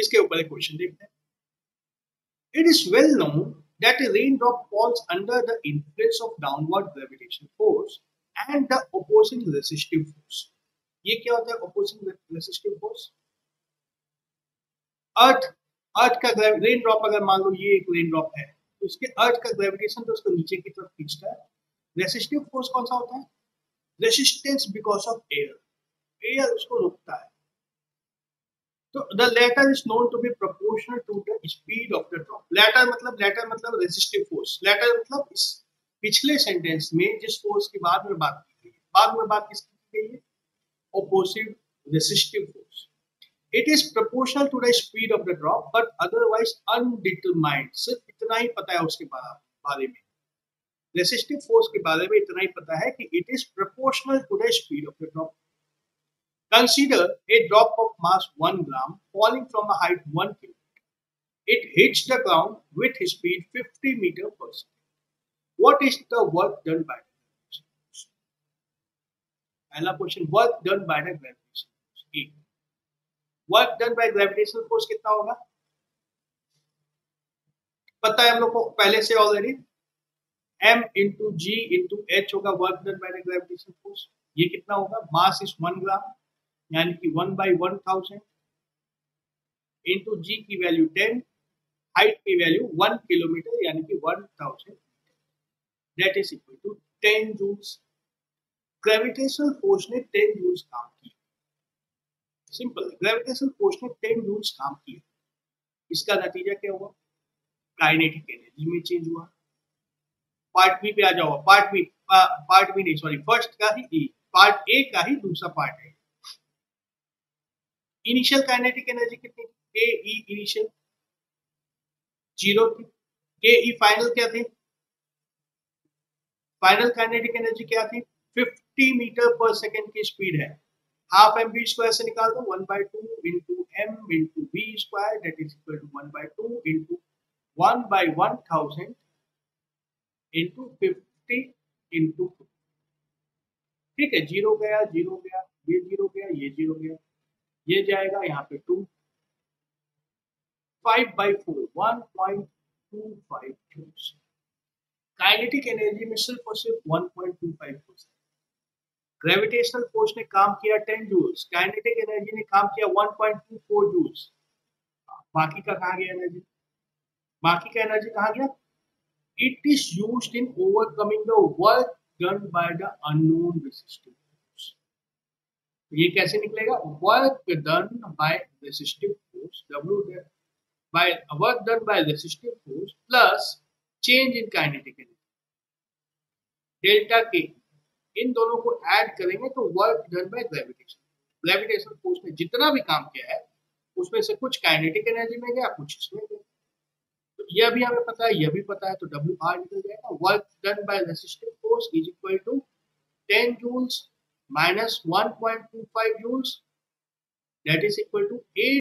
इसके ऊपर एक क्वेश्चन देखते हैं. It is well known that a raindrop falls under the influence of downward gravitational force and the opposing resistive force. ये क्या होता है opposing resistive force? अर्थ अर्थ का रेन ड्रॉप, अगर मान लो ये एक रेन ड्रॉप है तो इसके अर्थ का ग्रेविटेशन तो उसको नीचे की तरफ खींचता है. रेसिस्टिव फोर्स कौन सा होता है? Resistance because of air, air उसको रोकता है. तो the latter is known to be proportional to the speed of the drop. Latter मतलब रेसिस्टिव फोर्स. लेटर मतलब इस पिछले सेंटेंस में जिस फोर्स की बाद में बात की गई है, बाद में बात किसकी की गई है? Opposite resistive force. It is proportional to the speed of the drop, but otherwise undetermined. सिर्फ इतना ही पता है उसके बारे में. रेसिस्टिव फोर्स के बारे में इतना ही पता है कि it is proportional to the speed of the drop. Consider a drop of mass 1 gram falling from a height 1 kilometer. It hits the ground with speed 50 meter per second. What is the work done by the gravitational force? पहला question, work done by the gravitational force. Work done by gravitational force कितना होगा? पता है हम लोग को पहले से already. m into G into H होगा work done by the gravitational force. ये कितना होगा? मास इज 1 ग्राम यानी कि 1/1000 इंटू जी की वैल्यू 10, हाइट की वैल्यू 1 किलोमीटर यानी कि 1000, that is equal to 10 joules. Gravitational force ने 10 जूल्स काम किया. सिंपल, ग्रेविटेशनल फोर्स ने 10 जूल्स काम किया. इसका नतीजा क्या हुआ? काइनेटिक एनर्जी में चेंज हुआ. पार्ट बी पे आ जाओ. पार्ट बी नहीं, सॉरी, फर्स्ट का ही पार्ट ए का ही दूसरा पार्ट है. इनिशियल काइनेटिक एनर्जी कितनी थी? के ई इनिशियल 0 थी. के ई फाइनल क्या थी? फाइनल काइनेटिक एनर्जी क्या थी? 50 मीटर पर सेकेंड की स्पीड है. हाफ एम बी स्क्वायर से निकाल दो. 1/2 into M into B square that is equal to 1/2 into 1/1000 into 50 into. ठीक है, 0 गया, 0 गया, ये 0 गया, ये 0 गया, ये जाएगा यहाँ पे 2. 5/4 1.25 जूल्स. काइनेटिक एनर्जी में सिर्फ और सिर्फ 1.25%. ग्रेविटेशनल फोर्स ने काम किया 10 जूल्स, काइनेटिक एनर्जी ने काम किया 1.24 जूल्स. बाकी का कहाँ गया एनर्जी? बाकी का एनर्जी कहाँ गया? It is used in overcoming the work done by the unknown resistive force. ये कैसे निकलेगा? Work done by resistive force, W by work done by resistive force plus change in kinetic energy, delta K. इन दोनों को add करेंगे तो work done by gravitation. Gravitational force ने जितना भी काम किया है उसमें से कुछ काइनेटिक एनर्जी में गया, कुछ इसमें गया. तो ये भी हमें पता है, ये भी पता है, तो डब्ल्यू आर निकल जाएगा. Work done by resistive force is equal to 10 जूल्स minus 1.25 joules that is equal to 8